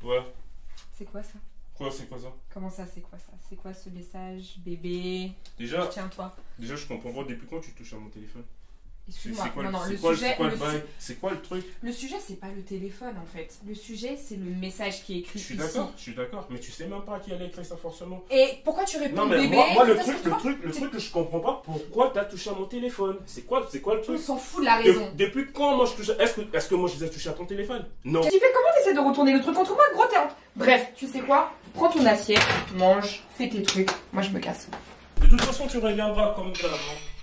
Ouais. C'est quoi ça? Quoi, c'est quoi ça? Comment ça, c'est quoi ça? C'est quoi ce message? Bébé? Déjà, tiens-toi. Déjà, je comprends pas depuis quand tu touches à mon téléphone. Excuse-moi, C'est quoi le truc? Le sujet, c'est pas le téléphone en fait. Le sujet, c'est le message qui est écrit ici. Je suis d'accord, mais tu sais même pas qui allait écrire ça forcément. Et pourquoi tu réponds non, mais bébé? Moi, le truc que je comprends pas, pourquoi t'as touché à mon téléphone? C'est quoi le truc? On s'en fout de la raison. Depuis quand moi je touche Est-ce que moi je les ai touchés à ton téléphone? Non. Tu fais comment t'essaies de retourner le truc contre moi, gros t'es. Bref, tu sais quoi? Prends ton assiette, mange, fais tes trucs. Moi, je me casse. De toute façon, tu reviendras comme d'avant.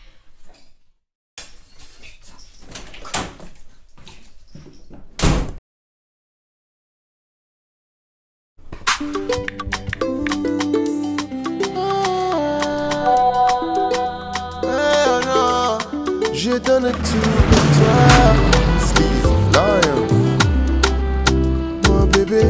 Je donne tout pour toi, Slizzy Lion. Mon bébé,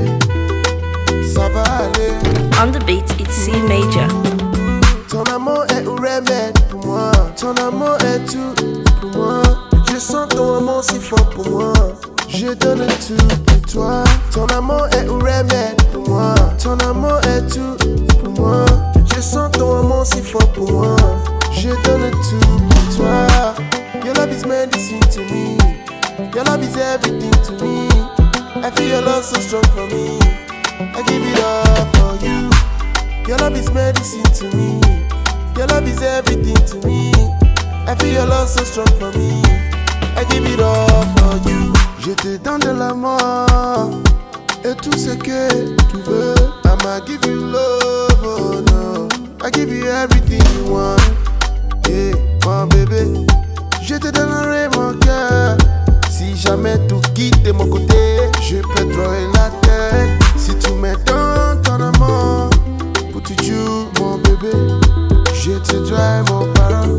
ça va aller. On the beat, it's C major. Ton amour est un remède pour moi. Ton amour est tout pour moi. Je sens ton amour si fort pour moi. Je donne tout pour toi. Ton amour est un remède pour moi. Ton amour est tout pour moi. Je sens ton amour si fort pour moi. Je donne tout pour toi. Your love is medicine to me. Your love is everything to me. I feel your love so strong for me. I give it all for you. Your love is medicine to me. Your love is everything to me. I feel your love so strong for me. I give it all for you. Je te donne de l'amour et tout ce que tu veux. I'ma give you love, oh no. I give you everything you want. Yeah, mon bébé. Je te donnerai mon cœur. Si jamais tout quitte de mon côté, je peux te trouver la tête. Si tu me donnes ton amour pour toujours, mon bébé, je te donnerai mon parole.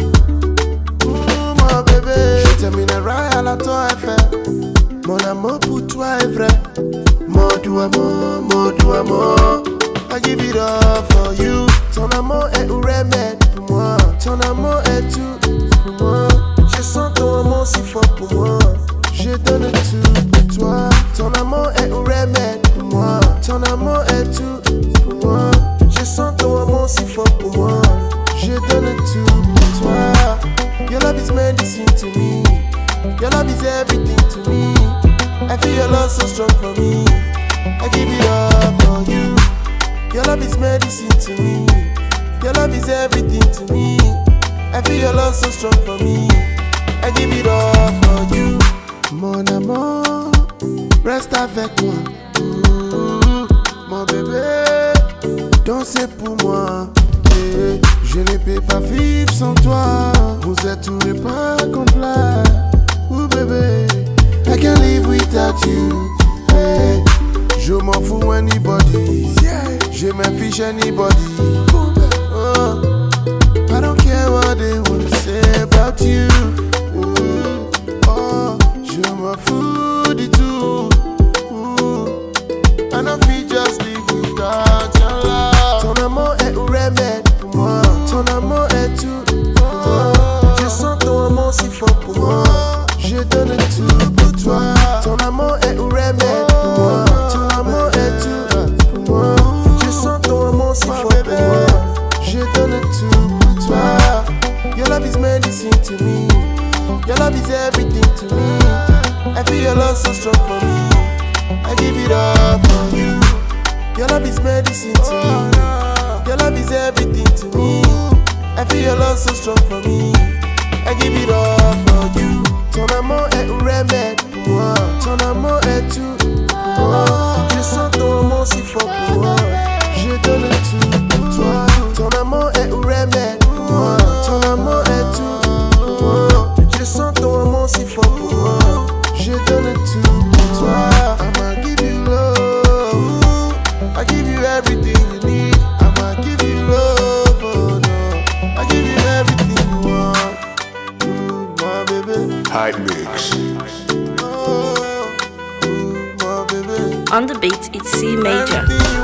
Mon bébé, je terminerai à la Tour Eiffel. Mon amour pour toi est vrai. Mon doux amour. I give it all for you. Ton amour est un remède pour moi. Ton amour est tout pour moi. Je sens ton amour si fort pour moi. Je donne tout pour toi. Ton amour est un remède pour moi. Ton amour est tout pour moi. Je sens ton amour si fort pour moi. Je donne tout pour toi. Your love is medicine to me. Your love is everything to me. I feel your love so strong for me. I give it all for you. Your love is medicine to me. Your love is everything to me. I feel your love so strong for me. I give it all for you. Mon amour, reste avec moi. Ouh, mon bébé, dansez pour moi. Et je ne peux pas vivre sans toi. Vous êtes tout les pas complet. Ouh bébé, I can't live without you. Hey, je m'en fous anybody. Je m'en fiche anybody. Oh, I don't care what they wanna say about you. Oh, je m'en fous du tout. I don't feel just live without your love. Ton amour est un remède pour moi. Ton amour est tout pour moi. Je sens ton amour si fort pour moi. Je donne tout pour toi. Ton amour est un remède pour moi. Ton amour est tout pour moi. Je sens ton amour si fort pour moi. Je donne tout pour toi. Your love is medicine to me. Your love is everything to me. I feel your love so strong for me. I give it all for you. Your love is medicine to me. Your love is everything to me. I feel your love so strong for me. I give it all for you. Ton amour est un remède pour moi. Ton amour est tout pour moi. Je sens ton amour si fort pour moi. Je donne tout pour toi. Ton amour est un remède pour moi. Ton amour est tout pour moi. Je sens ton amour si fort pour moi. Je donne tout pour toi. I'ma give you love. I give you everything you need. I'ma give you love. Oh no, I give you everything you want. My baby. High mix. Oh, my baby. On the beat, it's C major. Everything you